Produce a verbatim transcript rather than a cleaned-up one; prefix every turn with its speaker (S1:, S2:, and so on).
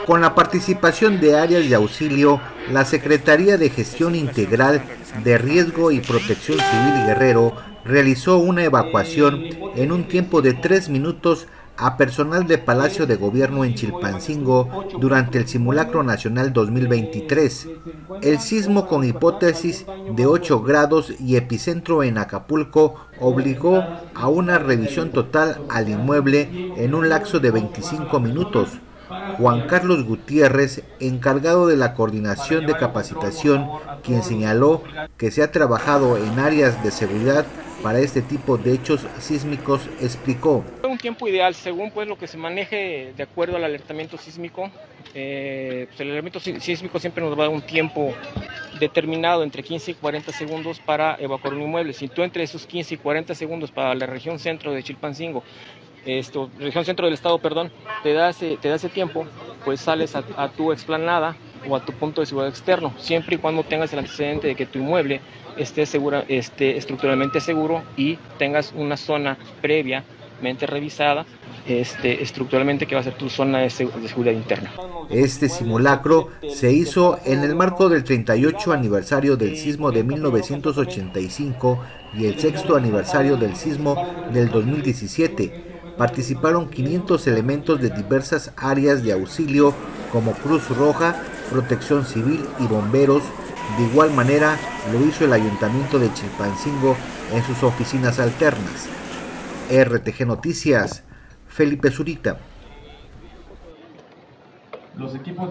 S1: Con la participación de áreas de auxilio, la Secretaría de Gestión Integral de Riesgo y Protección Civil Guerrero realizó una evacuación en un tiempo de tres minutos a personal de Palacio de Gobierno en Chilpancingo durante el Simulacro Nacional dos mil veintitrés. El sismo con hipótesis de ocho grados y epicentro en Acapulco obligó a una revisión total al inmueble en un lapso de veinticinco minutos. Juan Carlos Gutiérrez, encargado de la coordinación de capacitación, quien señaló que se ha trabajado en áreas de seguridad para este tipo de hechos sísmicos, explicó.
S2: Un tiempo ideal, según pues lo que se maneje de acuerdo al alertamiento sísmico. Eh, pues el alertamiento sísmico siempre nos va a dar un tiempo determinado entre quince y cuarenta segundos para evacuar un inmueble. Si tú entre esos quince y cuarenta segundos para la región centro de Chilpancingo, esto, región centro del estado, perdón, te da ese, te da ese tiempo, pues sales a, a tu explanada o a tu punto de seguridad externo, siempre y cuando tengas el antecedente de que tu inmueble esté, segura, esté estructuralmente seguro y tengas una zona previamente revisada este, estructuralmente, que va a ser tu zona de, seg de seguridad interna.
S1: Este simulacro se hizo en el marco del treinta y ocho aniversario del sismo de mil novecientos ochenta y cinco y el sexto aniversario del sismo del dos mil diecisiete. Participaron quinientos elementos de diversas áreas de auxilio como Cruz Roja, Protección Civil y bomberos. De igual manera lo hizo el Ayuntamiento de Chilpancingo en sus oficinas alternas. R T G Noticias, Felipe Zurita.
S3: Los equipos